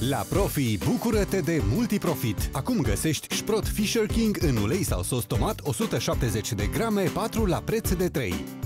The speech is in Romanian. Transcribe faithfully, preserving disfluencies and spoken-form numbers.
La Profi, bucură-te de multiprofit! Acum găsești șprot Fisher King în ulei sau sos tomat o sută șaptezeci de grame, patru la preț de trei.